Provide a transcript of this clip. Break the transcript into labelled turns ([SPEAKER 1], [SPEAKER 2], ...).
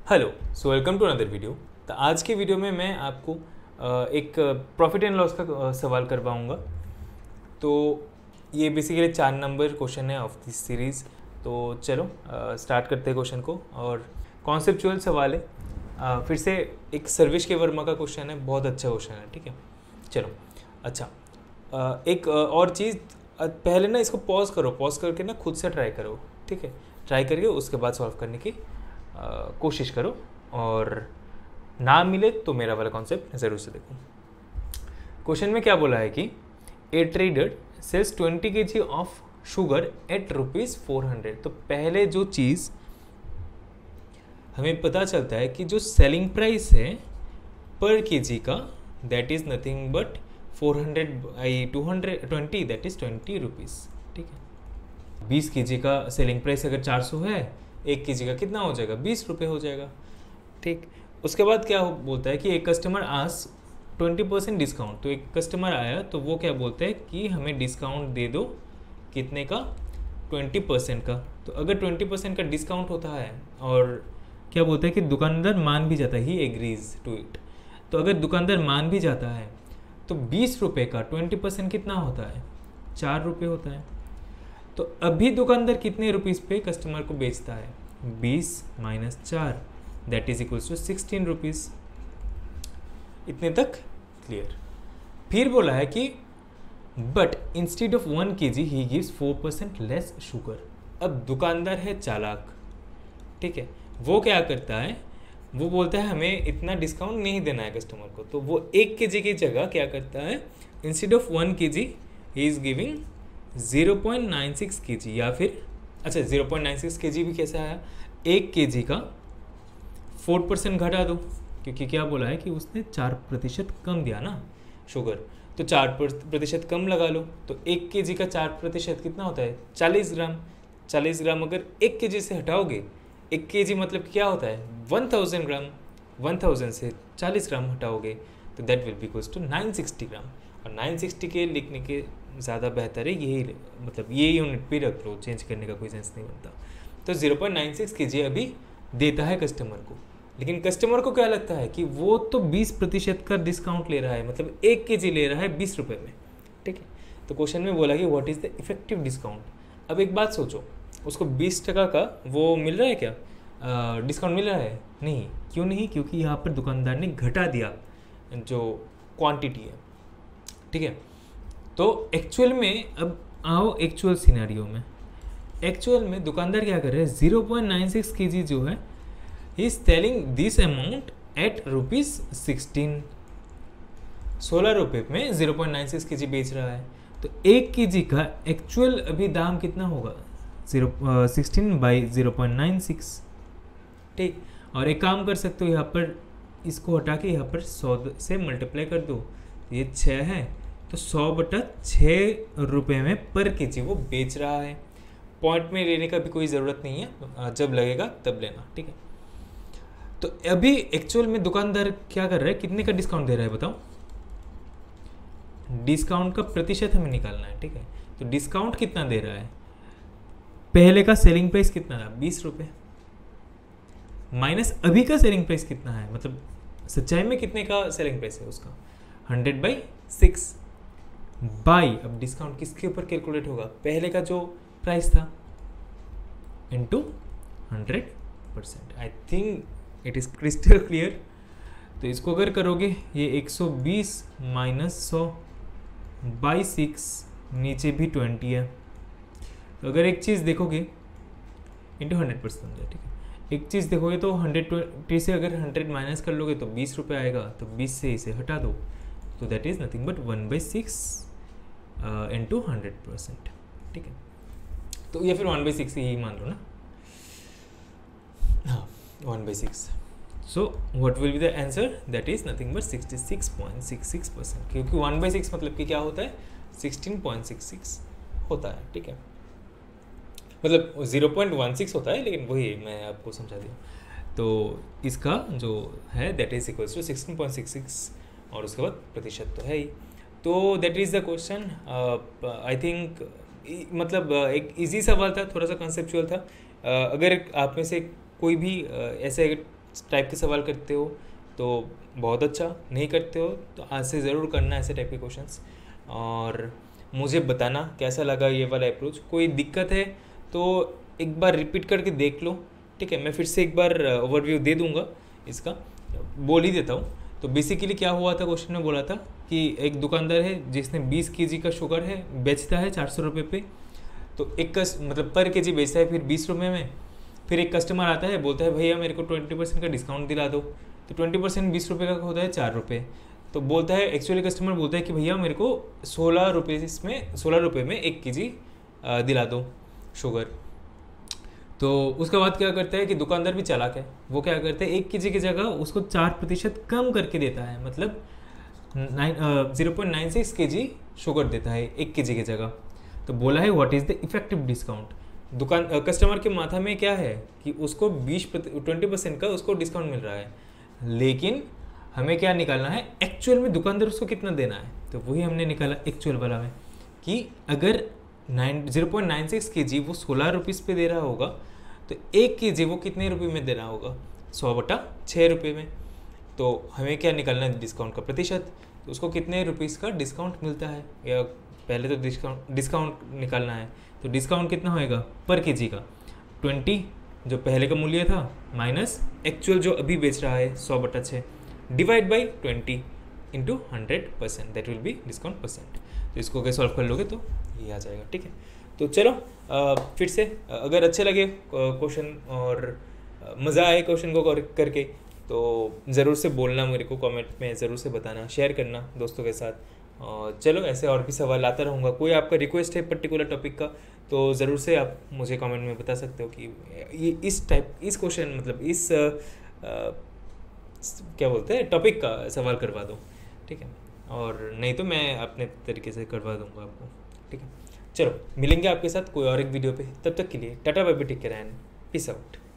[SPEAKER 1] Hello welcome to another video. तो आज के वीडियो में मैं आपको एक प्रॉफिट एंड लॉस का सवाल करवाऊँगा। तो ये बेसिकली 4 नंबर क्वेश्चन है ऑफ दिस सीरीज़। तो चलो स्टार्ट करते हैं क्वेश्चन को। और कॉन्सेप्चुअल सवाल है, फिर से एक सर्वेश के वर्मा का क्वेश्चन है, बहुत अच्छा क्वेश्चन है। ठीक है, चलो अच्छा। एक और चीज़, पहले ना इसको पॉज करो, पॉज करके ना खुद से ट्राई करो। ठीक है, ट्राई करके उसके बाद सॉल्व करने की कोशिश करो, और ना मिले तो मेरा वाला कॉन्सेप्ट ज़रूर से देखो। क्वेश्चन में क्या बोला है कि a trader sells 20 kg of sugar at ₹400। तो पहले जो चीज़ हमें पता चलता है कि जो सेलिंग प्राइस है पर केजी का, that is nothing but 400/220, that is 20 rupees. ठीक है, 20 kg का सेलिंग प्राइस अगर 400 है, 1 kg का कितना हो जाएगा? 20 रुपये हो जाएगा। ठीक, उसके बाद क्या बोलता है कि एक कस्टमर आस 20% डिस्काउंट। तो एक कस्टमर आया तो वो क्या बोलता है कि हमें डिस्काउंट दे दो, कितने का? 20% का। तो अगर 20% का डिस्काउंट होता है, और क्या बोलता है कि दुकानदार मान भी जाता है, ही एग्रीज टू इट। तो अगर दुकानदार मान भी जाता है तो 20 रुपये का 20% कितना होता है? 4 रुपये होता है। तो अभी दुकानदार कितने रुपीज़ पे कस्टमर को बेचता है? 20 minus 4, that is equals to 16 rupees. इतने तक क्लियर। फिर बोला है कि but instead of 1 kg he gives 4% less sugar. अब दुकानदार है चालाक, ठीक है, वो क्या करता है, वो बोलता है हमें इतना डिस्काउंट नहीं देना है कस्टमर को। तो वो 1 kg की जगह क्या करता है, instead of 1 kg he is giving 0.96 kg, या फिर अच्छा 0.96 kg भी कैसा आया? 1 kg का 4% घटा दो, क्योंकि क्या बोला है कि उसने 4% कम दिया ना शुगर, तो 4% कम लगा लो। तो 1 kg का 4% कितना होता है? 40 ग्राम। 40 ग्राम अगर 1 kg से हटाओगे, 1 kg मतलब क्या होता है? 1000 ग्राम। 1000 से 40 ग्राम हटाओगे तो that will be equals to 960 gram. और 960 के लिखने के ज़्यादा बेहतर है यही, मतलब ये यूनिट भी रख लो, चेंज करने का कोई सेंस नहीं बनता। तो 0.96 kg अभी देता है कस्टमर को, लेकिन कस्टमर को क्या लगता है कि वो तो 20% का डिस्काउंट ले रहा है, मतलब 1 kg ले रहा है 20 रुपये में। ठीक है, तो क्वेश्चन में बोला कि what is the effective discount. अब एक बात सोचो, उसको 20% का वो मिल रहा है क्या? डिस्काउंट मिल रहा है? नहीं। क्यों नहीं? क्योंकि यहाँ पर दुकानदार ने घटा दिया जो क्वांटिटी है। ठीक है, तो एक्चुअल में अब आओ एक्चुअल सिनेरियो में। एक्चुअल में दुकानदार क्या कर रहे हैं, 0.96 kg जो है, he is selling this amount at ₹16। 16 रुपये में 0.96 kg बेच रहा है। तो 1 kg का एक्चुअल अभी दाम कितना होगा? 16/0.96। ठीक, और एक काम कर सकते हो, यहाँ पर इसको हटा के यहाँ पर 100 से मल्टीप्लाई कर दो, ये 6 है, तो 100/6 रुपये में पर केजी वो बेच रहा है। पॉइंट में लेने का भी कोई ज़रूरत नहीं है, जब लगेगा तब लेना। ठीक है, तो अभी एक्चुअल में दुकानदार क्या कर रहा है, कितने का डिस्काउंट दे रहा है बताओ? डिस्काउंट का प्रतिशत हमें निकालना है। ठीक है, तो डिस्काउंट कितना दे रहा है? पहले का सेलिंग प्राइस कितना था? 20 रुपये, माइनस अभी का सेलिंग प्राइस कितना है, मतलब सच्चाई में कितने का सेलिंग प्राइस है उसका? 100/6 बाई, अब डिस्काउंट किसके ऊपर कैलकुलेट होगा? पहले का जो प्राइस था into 100%। I think it is crystal clear. तो इसको अगर करोगे, ये 120 माइनस 100/6, नीचे भी 20 है। तो अगर एक चीज़ देखोगे, इंटू 100% समझा। ठीक है, एक चीज़ देखोगे तो 120 से अगर 100 माइनस कर लोगे तो 20 रुपये आएगा, तो 20 से इसे हटा दो, तो that is nothing but 1/6 into 100%। ठीक है, तो या फिर 1/6 ही मान लो ना। हाँ, 1/6। So what will be the answer? That is nothing but 66.66%, क्योंकि 1/6 मतलब कि क्या होता है? 16.66 होता है। ठीक है, मतलब 0.16 होता है, लेकिन वही मैं आपको समझा दिया। तो इसका जो है दैट इज इक्वल्स टू 16.66, और उसके बाद प्रतिशत तो है ही। तो that is the question. I think मतलब एक इजी सवाल था, थोड़ा सा कंसेप्चुअल था। अगर आप में से कोई भी ऐसे टाइप के सवाल करते हो तो बहुत अच्छा, नहीं करते हो तो आज से ज़रूर करना ऐसे टाइप के क्वेश्चंस। और मुझे बताना कैसा लगा ये वाला अप्रोच। कोई दिक्कत है तो एक बार रिपीट करके देख लो, ठीक है। मैं फिर से एक बार ओवरव्यू दे दूंगा इसका, बोल ही देता हूँ। तो बेसिकली क्या हुआ था, क्वेश्चन में बोला था कि एक दुकानदार है जिसने 20 केजी का शुगर है बेचता है 400 रुपये पे। तो एक मतलब पर केजी बेचता है फिर 20 रुपये में। फिर एक कस्टमर आता है, बोलता है भैया मेरे को 20% का डिस्काउंट दिला दो। तो 20% 20 रुपये का होता है 4 रुपये। तो बोलता है, एक्चुअली कस्टमर बोलता है कि भैया मेरे को 16 रुपये इसमें 16 रुपये में 1 केजी दिला दो शुगर। तो उसके बाद क्या करता है कि दुकानदार भी चालाक है, वो क्या करता है 1 केजी की जगह उसको 4% कम करके देता है, मतलब 0.96 केजी शुगर देता है 1 केजी की जगह। तो बोला है what is the effective discount. दुकान कस्टमर के माथा में क्या है कि उसको 20% का उसको डिस्काउंट मिल रहा है, लेकिन हमें क्या निकालना है एक्चुअल में दुकानदार उसको कितना देना है। तो वही हमने निकाला एक्चुअल वाला में कि अगर 0.96 केजी वो 16 रुपीज़ पे दे रहा होगा तो 1 केजी वो कितने रुपये में देना होगा, 100/6 रुपये में। तो हमें क्या निकालना है डिस्काउंट का प्रतिशत, तो उसको कितने रुपीज़ का डिस्काउंट मिलता है, या पहले तो डिस्काउंट निकालना है। तो डिस्काउंट कितना होएगा पर केजी का 20 जो पहले का मूल्य था माइनस एक्चुअल जो अभी बेच रहा है 100/6 divide by 20 into 100%, that will be discount percent. तो इसको अगर सॉल्व कर लोगे तो ये आ जाएगा, ठीक है। तो चलो फिर से अगर अच्छे लगे क्वेश्चन और मज़ा आए क्वेश्चन को करके तो ज़रूर से बोलना मेरे को, कमेंट में ज़रूर से बताना, शेयर करना दोस्तों के साथ। और चलो ऐसे और भी सवाल लाता रहूँगा। कोई आपका रिक्वेस्ट है पर्टिकुलर टॉपिक का तो ज़रूर से आप मुझे कमेंट में बता सकते हो कि ये इस क्वेश्चन मतलब इस क्या बोलते हैं टॉपिक का सवाल करवा दो, ठीक है। और नहीं तो मैं अपने तरीके से करवा दूँगा आपको, ठीक है। चलो मिलेंगे आपके साथ कोई और एक वीडियो पे, तब तक के लिए tata bye bye, take care and peace out.